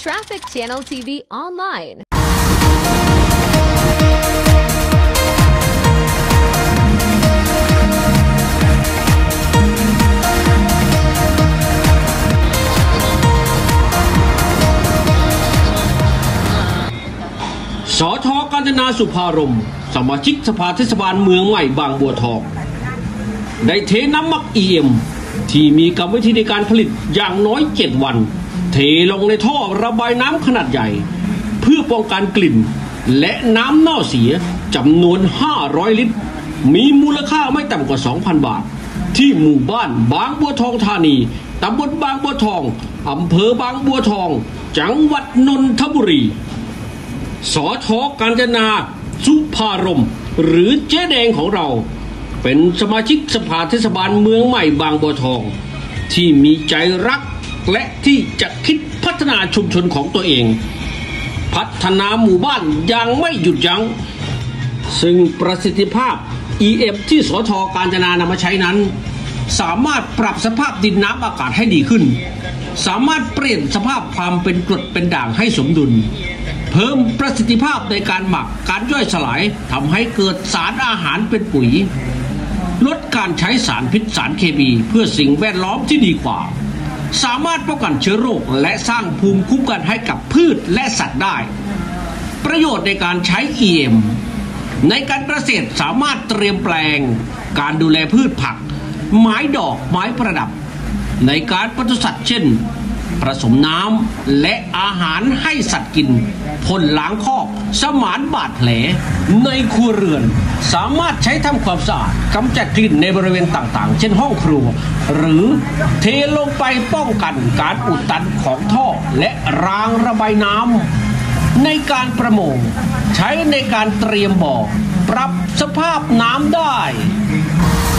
Traffic Channel TV online. สท.กาญจนาสุภารมณ์สมาชิกสภาเทศบาลเมืองใหม่บางบัวทองได้เทน้ำหมัก EM ที่มีกรรมวิธีในการผลิตอย่างน้อย7วันเทลงในท่อระบายน้ำขนาดใหญ่เพื่อป้องกันกลิ่นและน้ำเน่าเสียจำนวน500ลิตรมีมูลค่าไม่ต่ำกว่า 2,000 บาทที่หมู่บ้านบางบัวทองธานีตำบลบางบัวทองอำเภอบางบัวทองจังหวัดนนทบุรีสท.กาญจนาสุภารมณ์หรือเจ๊แดงของเราเป็นสมาชิกสภาเทศบาลเมืองใหม่บางบัวทองที่มีใจรักและที่จะคิดพัฒนาชุมชนของตัวเองพัฒนาหมู่บ้านอย่างไม่หยุดยั้งซึ่งประสิทธิภาพ EM ที่สท.กาญจนานำมาใช้นั้นสามารถปรับสภาพดินน้ำอากาศให้ดีขึ้นสามารถเปลี่ยนสภาพความเป็นกรดเป็นด่างให้สมดุลเพิ่มประสิทธิภาพในการหมักการย่อยสลายทำให้เกิดสารอาหารเป็นปุ๋ยลดการใช้สารพิษสารเคมีเพื่อสิ่งแวดล้อมที่ดีกว่าสามารถป้องกันเชื้อโรคและสร้างภูมิคุ้มกันให้กับพืชและสัตว์ได้ประโยชน์ในการใช้ EM ในการเกษตรสามารถเตรียมแปลงการดูแลพืชผักไม้ดอกไม้ประดับในการปศุสัตว์เช่นผสมน้ำและอาหารให้สัตว์กินพ่นล้างคอกสมานบาดแผลในครัวเรือนสามารถใช้ทำความสะอาดกำจัดกลิ่นในบริเวณต่างๆเช่นห้องครัวหรือเทลงไปป้องกันการอุดตันของท่อและรางระบายน้ำในการประมงใช้ในการเตรียมบ่อปรับสภาพน้ำได้